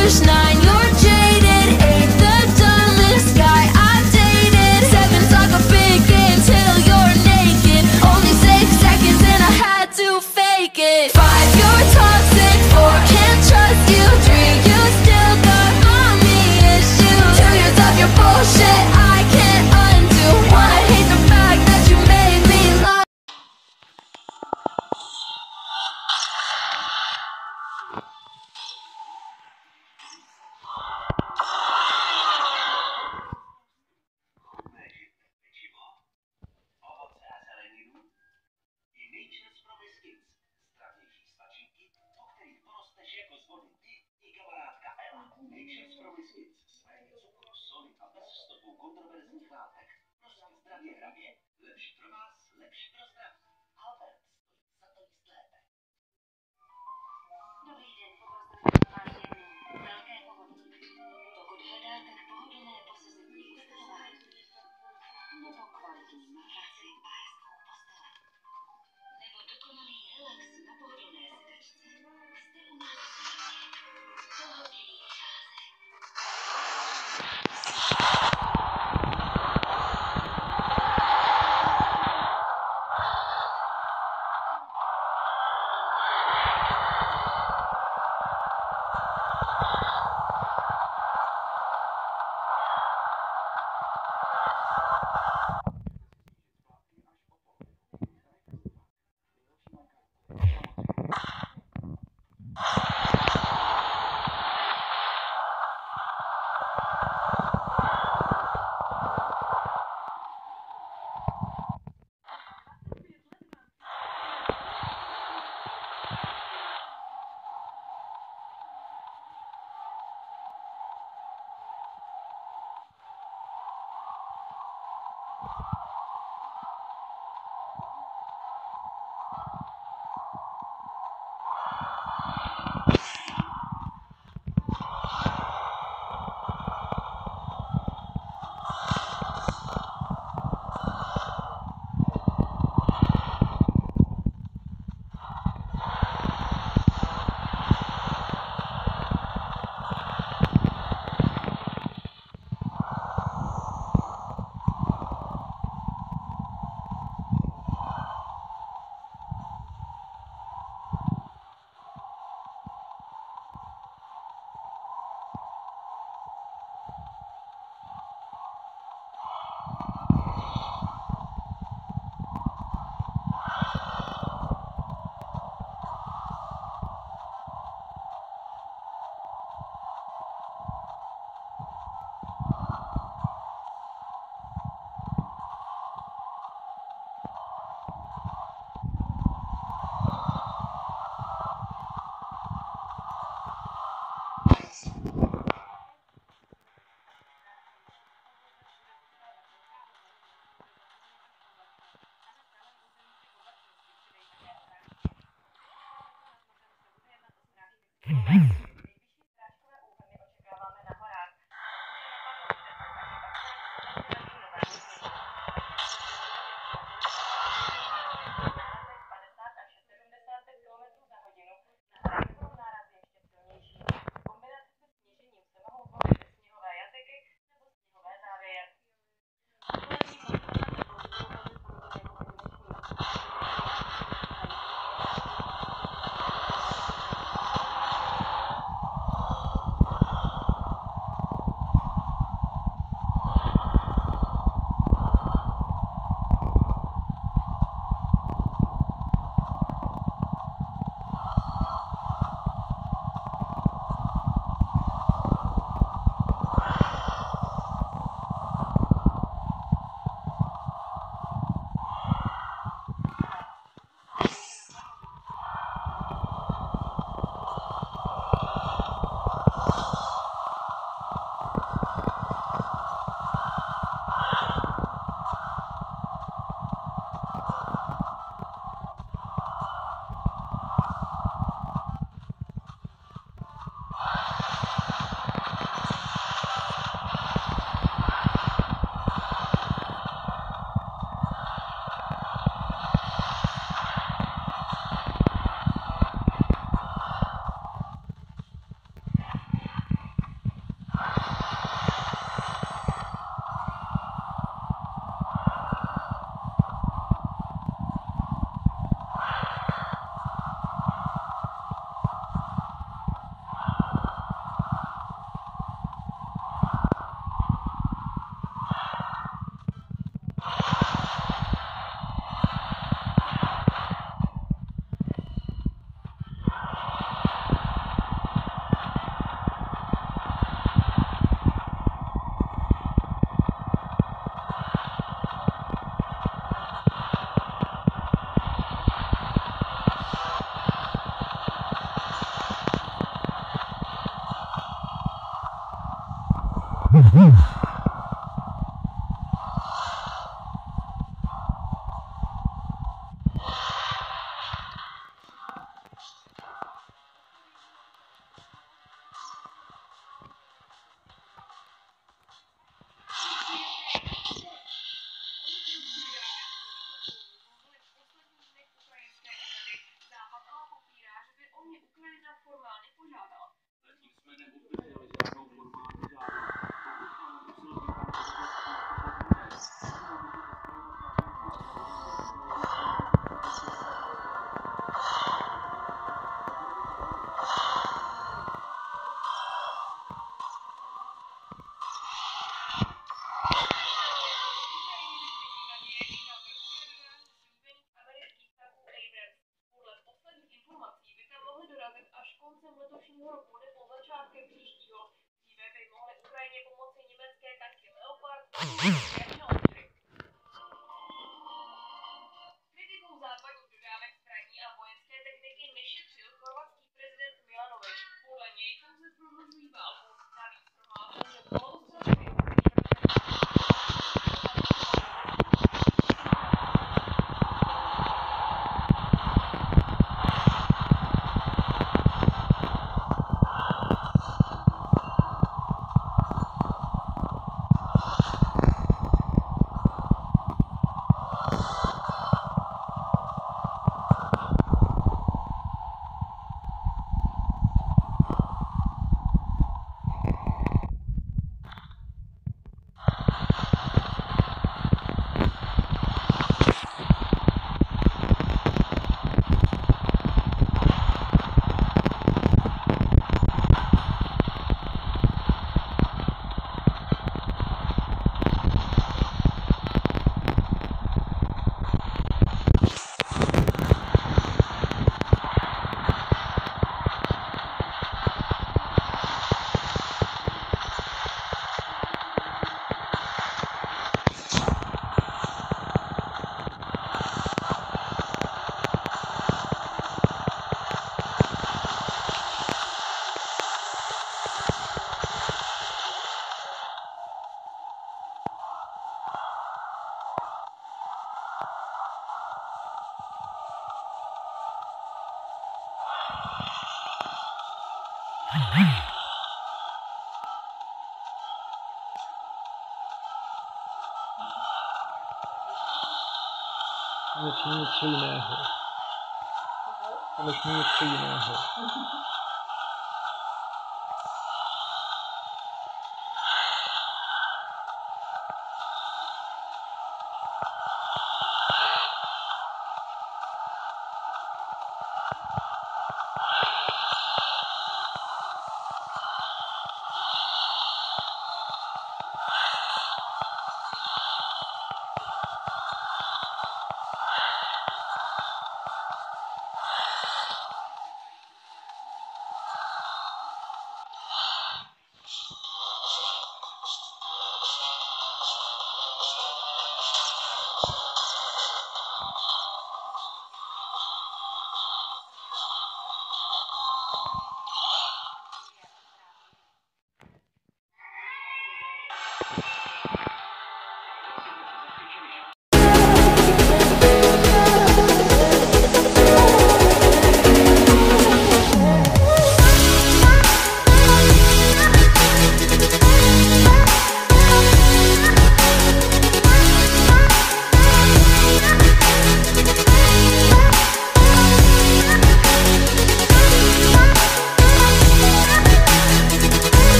Rouge 9, you're jaded. 8, the dumbest guy I've dated. 7's like a big game till you're naked. Only 6 seconds and I had to fake it. 5, you're toxic. 4, can't trust you. 3, you still got mommy issues. 2 years of your bullshit I can't undo. 1, I hate the fact that you made me love. Dobrý den, poprosím vás velké pohodlí. Pokud hledáte pohodlné posezení ubytování nebo kvalitní matraci a hezkou postel, nebo dokonalý relax na pohodlné sedačce, jste u nás pohodlný řázek. Kritikou západu dodávek zbraní a vojenské techniky nešetřil chorvatský prezident Milanović. Podle něj pouze prodlužují válku. Navíc prohlásil, že poloostrovy Konečně něco jiného.